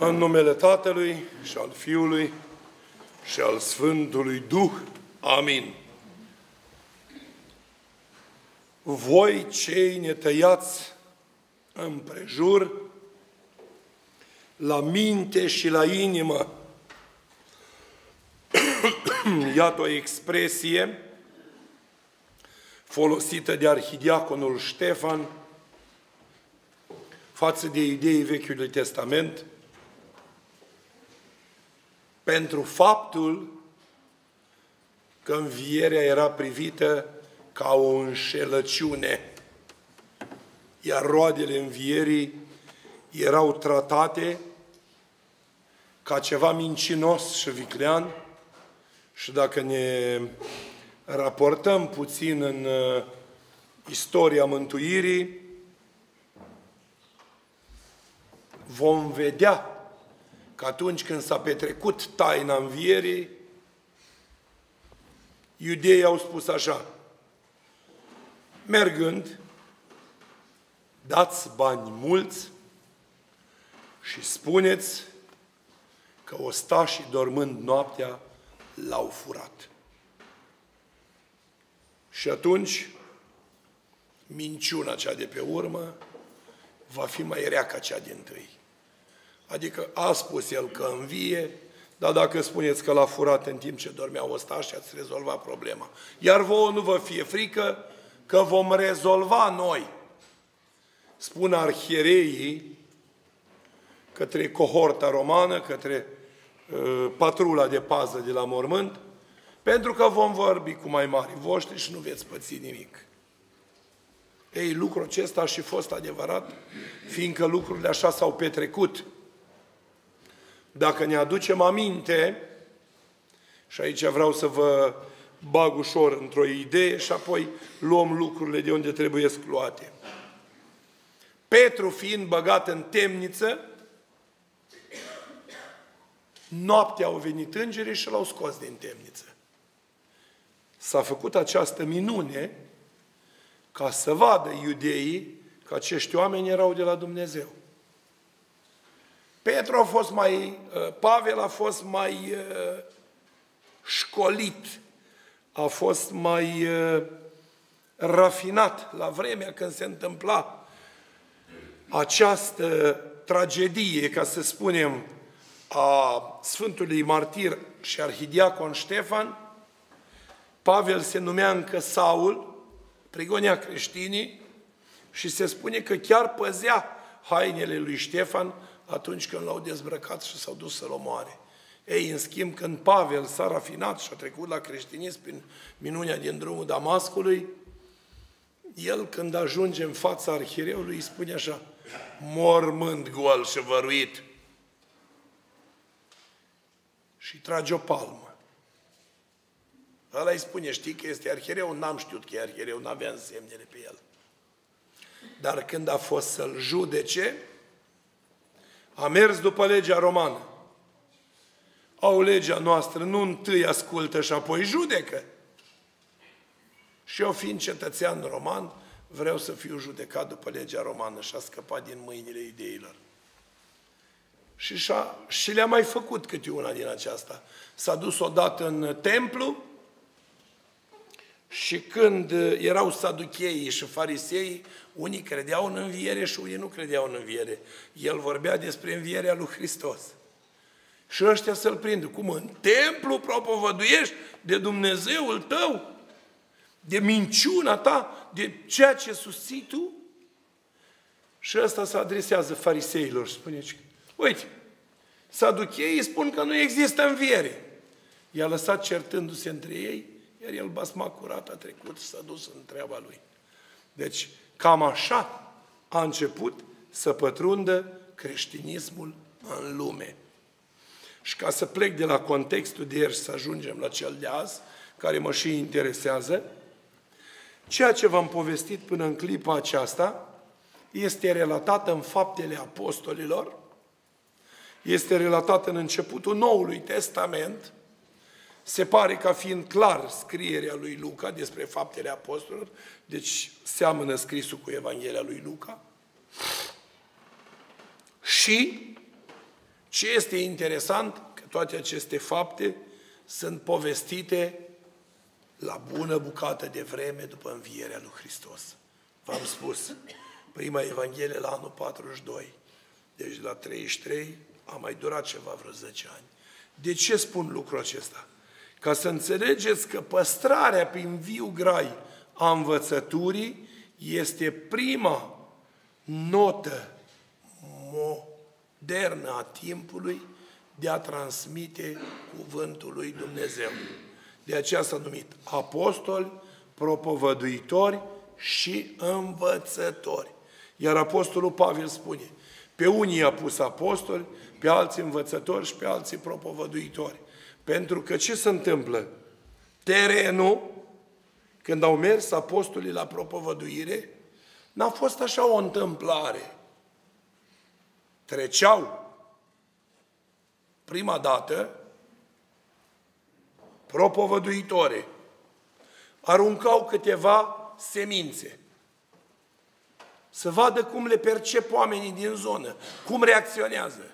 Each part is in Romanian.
În numele Tatălui și al Fiului și al Sfântului Duh. Amin. Voi cei netăiați împrejur, la minte și la inimă. Iată o expresie folosită de arhidiaconul Ștefan față de ideii Vechiului Testament, pentru faptul că învierea era privită ca o înșelăciune, iar roadele învierii erau tratate ca ceva mincinos și viclean. Și dacă ne raportăm puțin în istoria mântuirii, vom vedea că atunci când s-a petrecut taina învierii, iudeii au spus așa: mergând, dați bani mulți și spuneți că ostașii dormând noaptea l-au furat. Și atunci, minciuna cea de pe urmă va fi mai rea ca cea dintâi. Adică a spus el că învie, dar dacă spuneți că l-a furat în timp ce dormeau ostașii, ați rezolvat problema. Iar vouă nu vă fie frică că vom rezolva noi, spun arhiereii către cohorta romană, către patrula de pază de la mormânt, pentru că vom vorbi cu mai mari voștri și nu veți păți nimic. Ei, lucrul acesta a și fost adevărat, fiindcă lucrurile așa s-au petrecut. Dacă ne aducem aminte, și aici vreau să vă bag ușor într-o idee și apoi luăm lucrurile de unde trebuie luate. Petru fiind băgat în temniță, noaptea au venit îngerii și l-au scos din temniță. S-a făcut această minune ca să vadă iudeii că acești oameni erau de la Dumnezeu. Pavel a fost mai școlit, a fost mai rafinat la vremea când se întâmpla această tragedie, ca să spunem, a Sfântului Martir și arhidiacon Ștefan. Pavel se numea încă Saul, prigonea creștinii și se spune că chiar păzea hainele lui Ștefan atunci când l-au dezbrăcat și s-au dus să-l omoare. Ei, în schimb, când Pavel s-a rafinat și a trecut la creștinism prin minunea din drumul Damascului, el, când ajunge în fața arhiereului, îi spune așa: mormânt gol și văruit. Și trage o palmă. Ăla îi spune: știi că este arhiereu? N-am știut că e arhiereu, n-aveam semnele pe el. Dar când a fost să-l judece, a mers după legea romană. Au, legea noastră nu întâi ascultă și apoi judecă. Și eu, fiind cetățean roman, vreau să fiu judecat după legea romană și a scăpat din mâinile iudeilor. Și le-a mai făcut câte una din aceasta. S-a dus odată în templu și când erau saducheii și fariseii, unii credeau în înviere și unii nu credeau în înviere. El vorbea despre învierea lui Hristos. Și ăștia să-l prindă. Cum? În templu propovăduiești de Dumnezeul tău? De minciuna ta? De ceea ce susții tu? Și ăsta se adresează fariseilor și spune: uite, saducheii spun că nu există înviere. I-a lăsat certându-se între ei, iar el, basma curat, a trecut și s-a dus în treaba lui. Deci, cam așa a început să pătrundă creștinismul în lume. Și ca să plec de la contextul de ieri și să ajungem la cel de azi, care mă și interesează, ceea ce v-am povestit până în clipa aceasta este relatat în Faptele Apostolilor, este relatat în începutul Noului Testament, se pare ca fiind clar scrierea lui Luca despre Faptele Apostolilor, deci seamănă scrisul cu Evanghelia lui Luca. Și Ce este interesant? Că toate aceste fapte sunt povestite la bună bucată de vreme după învierea lui Hristos. V-am spus, prima Evanghelie la anul 42. Deci la 33 a mai durat ceva vreo 10 ani. De ce spun lucrul acesta? Ca să înțelegeți că păstrarea prin viu grai a învățăturii este prima notă modernă a timpului de a transmite cuvântul lui Dumnezeu. De aceea s-a numit apostoli, propovăduitori și învățători. Iar apostolul Pavel spune, pe unii i-a pus apostoli, pe alții învățători și pe alții propovăduitori. Pentru că ce se întâmplă? Terenul, când au mers apostolii la propovăduire, n-a fost așa o întâmplare. Treceau prima dată propovăduitoare, aruncau câteva semințe, să vadă cum le percep oamenii din zonă, cum reacționează.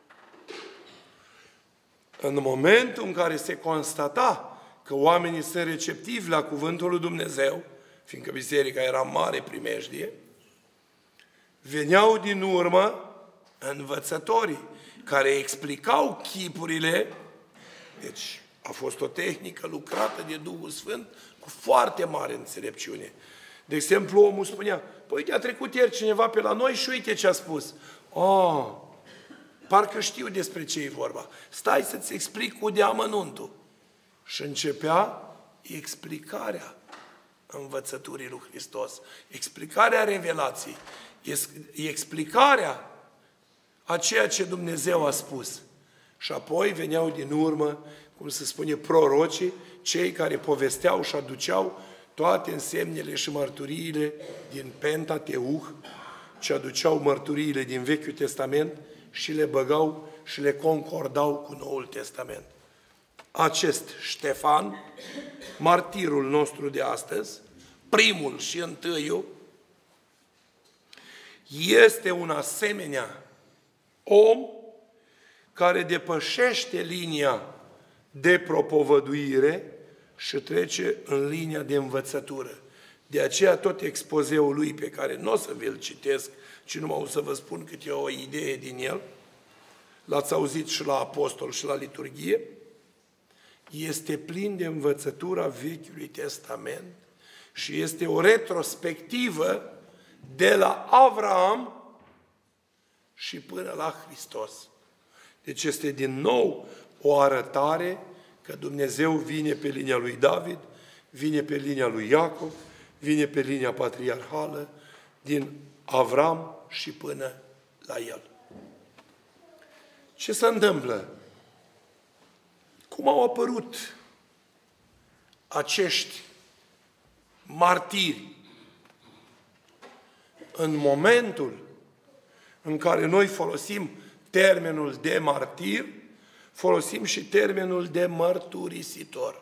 În momentul în care se constata că oamenii sunt receptivi la cuvântul lui Dumnezeu, fiindcă biserica era mare primejdie, veneau din urmă învățătorii care explicau chipurile. Deci a fost o tehnică lucrată de Duhul Sfânt cu foarte mare înțelepciune. De exemplu, omul spunea, păi uite, a trecut ieri cineva pe la noi și uite ce a spus. Parcă știu despre ce e vorba. Stai să-ți explic cu deamănuntul. Și începea explicarea învățăturii lui Hristos, explicarea revelației, explicarea a ceea ce Dumnezeu a spus. Și apoi veneau din urmă, cum se spune, prorocii, cei care povesteau și aduceau toate însemnele și mărturiile din Pentateuch, ce aduceau mărturiile din Vechiul Testament și le băgau și le concordau cu Noul Testament. Acest Ștefan, martirul nostru de astăzi, primul și întâiul, este un asemenea om care depășește linia de propovăduire și trece în linia de învățătură. De aceea tot expozeul lui, pe care nu o să vi-l citesc, ci numai o să vă spun câte o idee din el, l-ați auzit și la apostol și la liturghie, este plin de învățătura Vechiului Testament și este o retrospectivă de la Avraam și până la Hristos. Deci este din nou o arătare că Dumnezeu vine pe linia lui David, vine pe linia lui Iacov, vine pe linia patriarhală, din Avram și până la el. Ce se întâmplă? Cum au apărut acești martiri în momentul în care noi folosim termenul de martir, folosim și termenul de mărturisitor.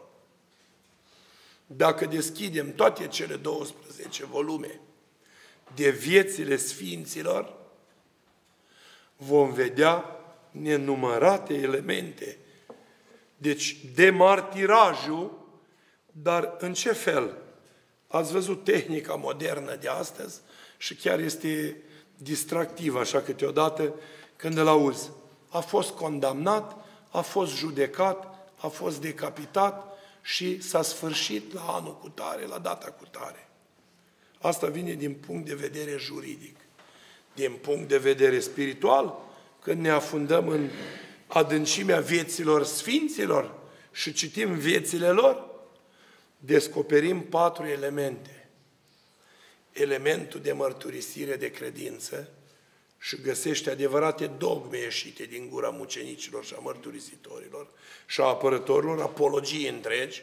Dacă deschidem toate cele 12 volume de viețile sfinților, vom vedea nenumărate elemente. Deci, de martirajul, dar în ce fel? Ați văzut tehnica modernă de astăzi și chiar este distractivă, așa câteodată, când îl auzi. A fost condamnat, a fost judecat, a fost decapitat și s-a sfârșit la anul cutare, la data cutare. Asta vine din punct de vedere juridic. Din punct de vedere spiritual, când ne afundăm în adâncimea vieților sfinților și citim viețile lor, descoperim 4 elemente. Elementul de mărturisire de credință și găsește adevărate dogme ieșite din gura mucenicilor și a mărturisitorilor și a apărătorilor, apologii întregi.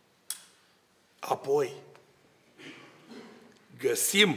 Apoi, găsim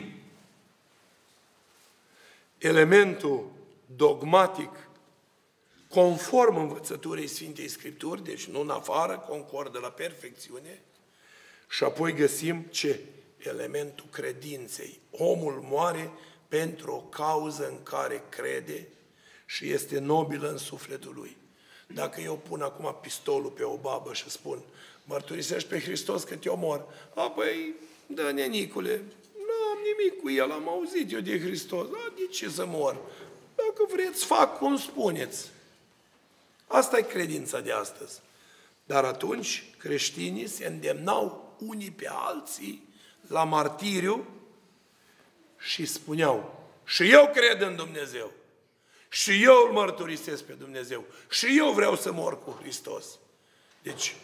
elementul dogmatic conform învățăturii Sfintei Scripturi, deci nu în afară, concordă la perfecțiune, și apoi găsim ce? Elementul credinței. Omul moare pentru o cauză în care crede și este nobilă în sufletul lui. Dacă eu pun acum pistolul pe o babă și spun, mărturisești pe Hristos că te omor, apoi, dă nenicule, nu am nimic cu el, am auzit eu de Hristos, de ce să mor? Dacă vreți, fac cum spuneți. Asta e credința de astăzi. Dar atunci creștinii se îndemnau unii pe alții la martiriu și spuneau, și eu cred în Dumnezeu, și eu îl mărturisesc pe Dumnezeu, și eu vreau să mor cu Hristos. Deci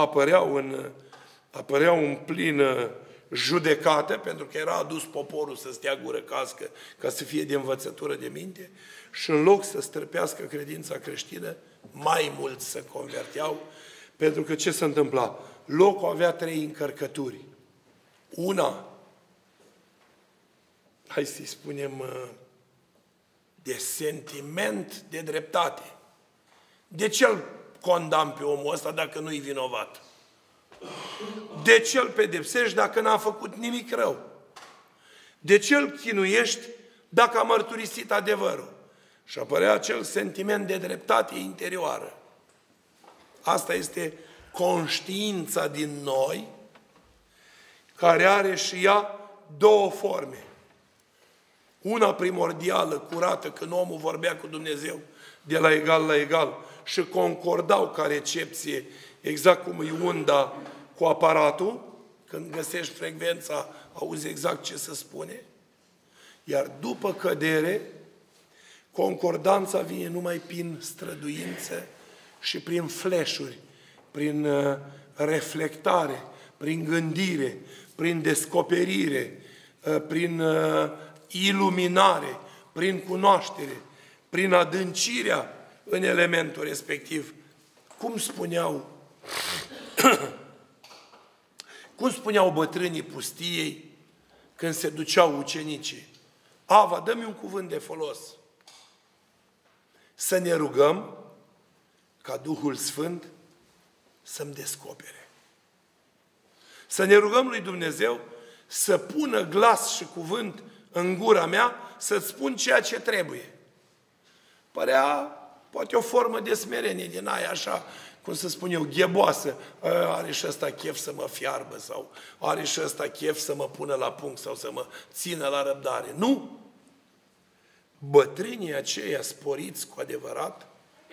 apăreau în plină judecată, pentru că era adus poporul să stea gură cască, ca să fie de învățătură de minte, și în loc să străpească credința creștină, mai mulți se converteau, pentru că ce se întâmpla? Locul avea 3 încărcături. Una, hai să-i spunem, de sentiment de dreptate. De ce îl condamn pe omul ăsta dacă nu-i vinovat? De ce îl pedepsești dacă n-a făcut nimic rău? De ce îl chinuiești dacă a mărturisit adevărul? Și apărea acel sentiment de dreptate interioară. Asta este conștiința din noi, care are și ea 2 forme. Una primordială, curată, când omul vorbea cu Dumnezeu de la egal la egal și concordau ca recepție, exact cum e unda cu aparatul, când găsești frecvența, auzi exact ce se spune. Iar după cădere, concordanța vine numai prin străduință și prin flash-uri, prin reflectare, prin gândire, prin descoperire, prin iluminare, prin cunoaștere, prin adâncirea în elementul respectiv. Cum spuneau bătrânii pustiei când se duceau ucenicii? Ava, dă-mi un cuvânt de folos. Să ne rugăm ca Duhul Sfânt să-mi descopere. Să ne rugăm lui Dumnezeu să pună glas și cuvânt în gura mea să-ți spun ceea ce trebuie. Părea poate o formă de smerenie din aia așa, cum să spun eu, gheboasă. Are și ăsta chef să mă fiarbă sau are și ăsta chef să mă pună la punct sau să mă țină la răbdare. Nu! Bătrânii aceia sporiți cu adevărat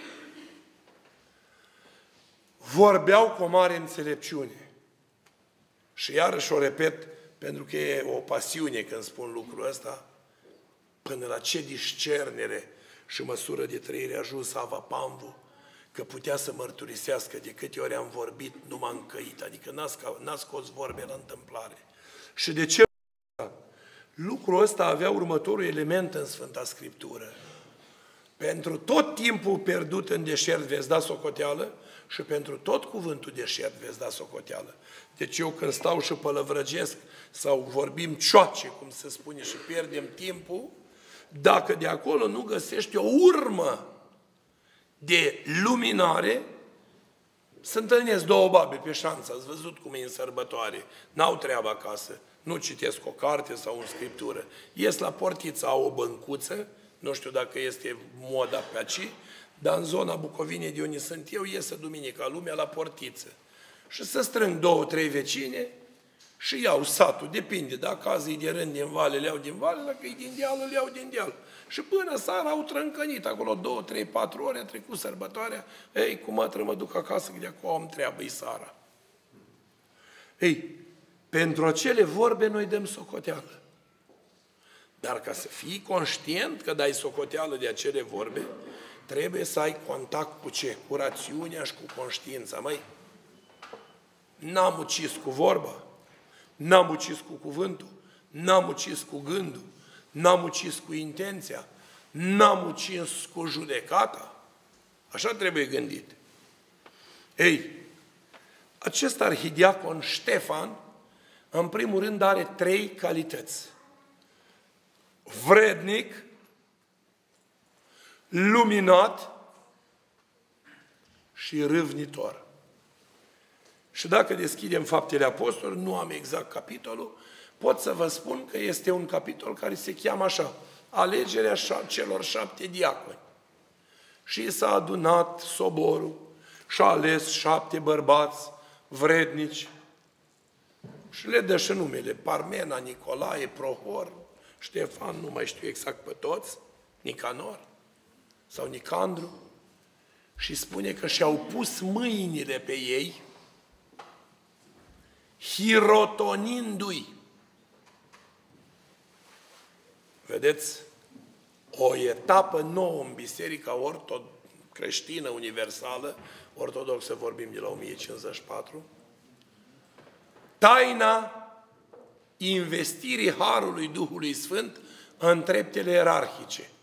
vorbeau cu o mare înțelepciune. Și iarăși o repet, pentru că e o pasiune când spun lucrul ăsta, până la ce discernere și măsură de trăire a ajuns Ava Pamvu, că putea să mărturisească de câte ori am vorbit, nu m-am încăit, adică n-a scos vorbe la întâmplare. Și de ce? Lucrul ăsta avea următorul element în Sfânta Scriptură. Pentru tot timpul pierdut în deșert veți da socoteală și pentru tot cuvântul deșert veți da socoteală. Deci eu când stau și pălăvrăgesc sau vorbim cioace, cum se spune, și pierdem timpul, dacă de acolo nu găsești o urmă de luminare, se întâlnesc 2 babe pe șanță. Ați văzut cum e în sărbătoare. N-au treabă acasă. Nu citesc o carte sau o scriptură. Ies la portiță, au o băncuță, nu știu dacă este moda pe aici, dar în zona Bucovinei de unde sunt eu, iesă duminica lumea la portiță. Și se strâng 2-3 vecine și iau satul, depinde, dacă azi e de rând din vale, le iau din vale, dacă e din deal, le iau din deal. Și până seara au trâncănit acolo 2, 3, 4 ore, a trecut sărbătoarea, ei, cu mătră mă duc acasă, că de acolo am treabă, e seara. Ei, pentru acele vorbe noi dăm socoteală. Dar ca să fii conștient că dai socoteală de acele vorbe, trebuie să ai contact cu ce? Cu rațiunea și cu conștiința. Măi, n-am ucis cu vorba, n-am ucis cu cuvântul, n-am ucis cu gândul, n-am ucis cu intenția, n-am ucis cu judecata. Așa trebuie gândit. Ei, acest arhidiacon Ștefan, în primul rând, are 3 calități. Vrednic, luminat și râvnitor. Și dacă deschidem Faptele Apostolilor, nu am exact capitolul, pot să vă spun că este un capitol care se cheamă așa, alegerea celor 7 diaconi. Și s-a adunat soborul și a ales 7 bărbați vrednici și le dă și numele: Parmena, Nicolae, Prohor, Ștefan, nu mai știu exact pe toți, Nicanor sau Nicandru, și spune că și-au pus mâinile pe ei, hirotonindu-i. Vedeți? O etapă nouă în Biserica creștină universală, ortodoxă vorbim de la 1054, taina investirii Harului Duhului Sfânt în treptele ierarhice.